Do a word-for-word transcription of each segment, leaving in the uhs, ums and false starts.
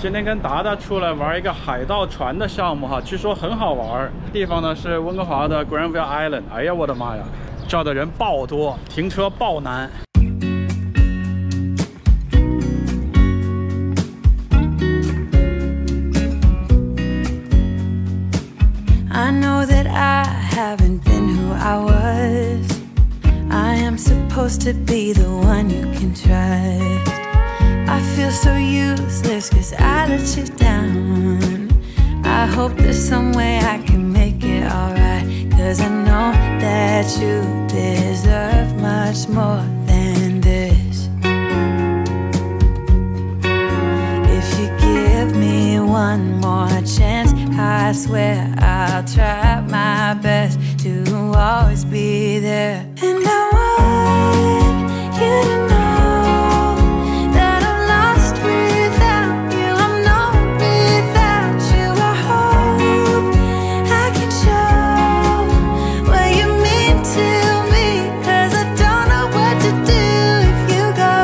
今天跟达达出来玩一个海盗船的项目哈，据说很好玩。地方呢是温哥华的 Granville Island。哎呀，我的妈呀，这儿的人爆多，停车爆难。 I know that I haven't been who I was. I am supposed to be the one you can trust. I feel so useless cause I let you down. I hope there's some way I can make it alright, cause I know that you deserve much more than this. If you give me one more chance, I swear I'll try my best to always be there. And I want you to know that I'm lost without you. I'm known without you. I hope I can show what you mean to me, cause I don't know what to do if you go.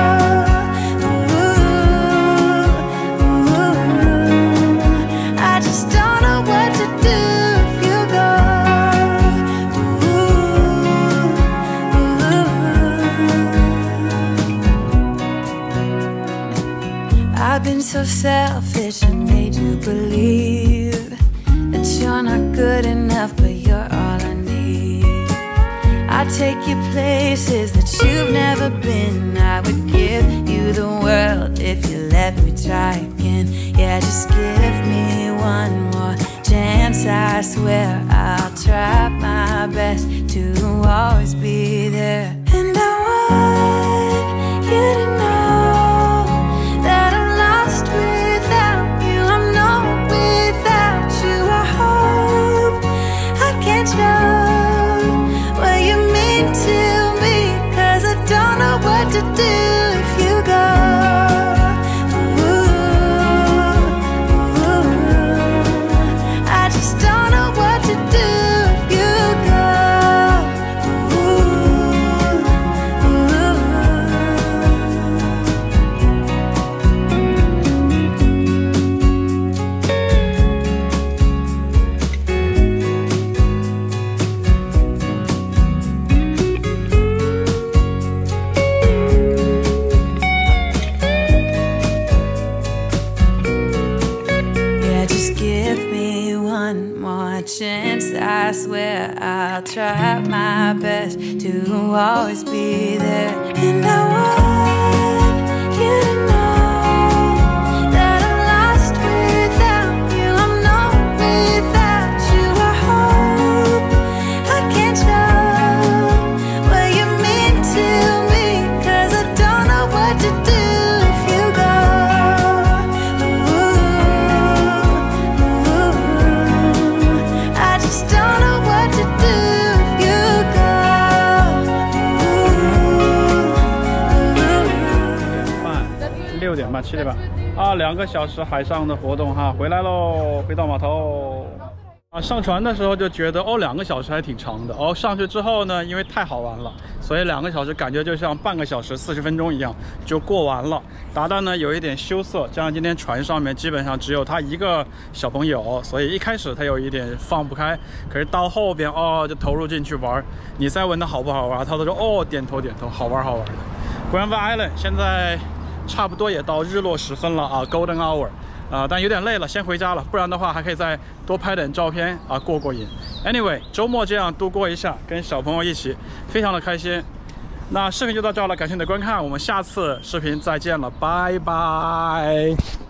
Ooh, ooh, I just don't know what to do if you go. I've been so selfish and made you believe that you're not good enough, but you're all I need. I take you places that you've never been. I would give you the world if you let me try again. Yeah, just give me one more chance. I swear I'll try my best to always be there. And I want you to know that I'm lost without you. I'm known without you. I hope I can show what you mean to me, cause I don't know what to do if you go. Ooh, ooh, I just don't know what to do if you go. Yeah, just give me one more chance. I swear I'll try my best to always be there. And I want you to know that I'm lost without you. I'm known without you. I hope I can show what you mean to me, cause I don't know what to do if you go. Ooh, I just don't know what to do if you go. 六点半、七点半啊，两个小时海上的活动哈，回来喽，回到码头。啊，上船的时候就觉得哦，两个小时还挺长的。哦，上去之后呢，因为太好玩了，所以两个小时感觉就像半个小时四十分钟一样就过完了。达达呢有一点羞涩，加上今天船上面基本上只有他一个小朋友，所以一开始他有一点放不开。可是到后边哦，就投入进去玩。你再问他好不好玩，他都说哦，点头点头，好玩好玩的。Granville Island 现在差不多也到日落时分了啊 ，Golden Hour。 啊、呃，但有点累了，先回家了。不然的话，还可以再多拍点照片啊，过过瘾。Anyway， 周末这样度过一下，跟小朋友一起，非常的开心。那视频就到这儿了，感谢你的观看，我们下次视频再见了，拜拜。